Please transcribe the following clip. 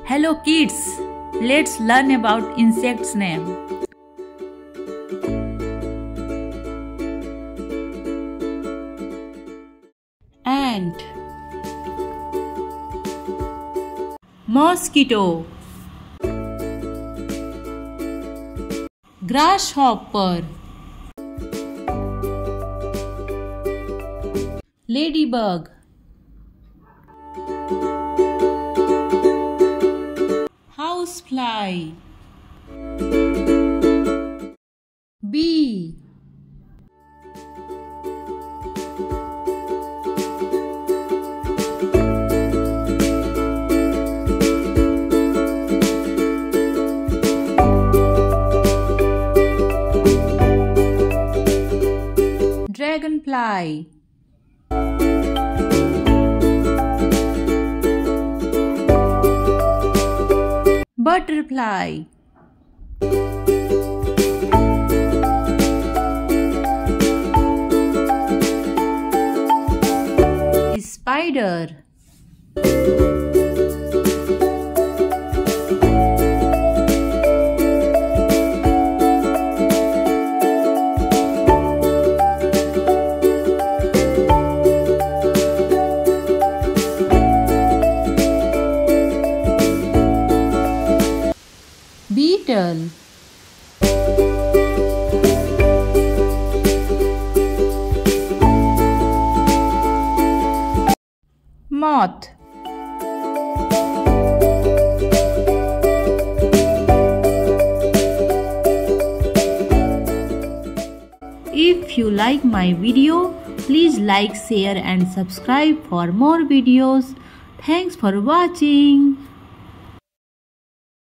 Hello kids, let's learn about insects name. Ant, Mosquito, Grasshopper, Ladybug, Housefly, Bee, Dragonfly, Butterfly, Spider, Beetle, Moth, If you like my video, please like, share and subscribe for more videos. Thanks for watching.